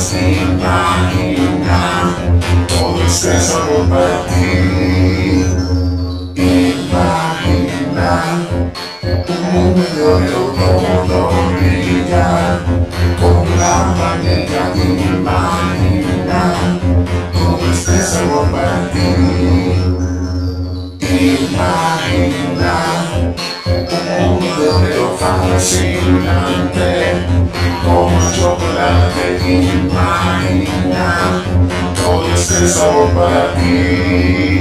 Imagina todo este sabor para ti. Imagina un mundo de otoño brilla con la mañana. Imagina todo este sabor para ti. Imagina un mundo fascinante como chocolate. Imagina todo este sabor para ti.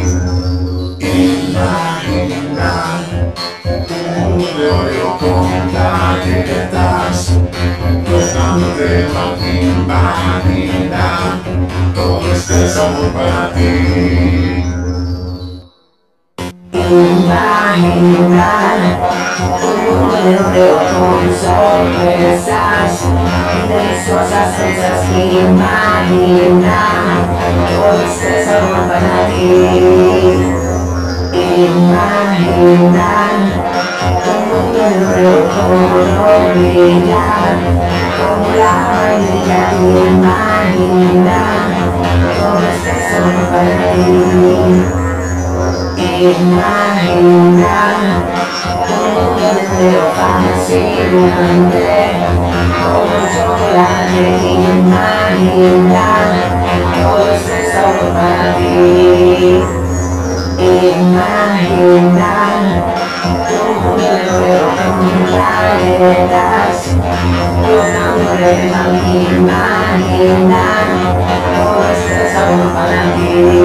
Imagina un mundo con galletas tocándote la. Imagina todo este sabor para ti. Imagina un mundo con sorpresas deliciosas esas. Imagina todo este sabor para ti. Imagina un mundo con brillar como la mañana. Imagina todo este sabor para ti. Imagina un mundo fascinante como chocolate. Imagina todo este sabor para ti. Imagina un mundo con galletas con hambre. Imagina todo este sabor para ti.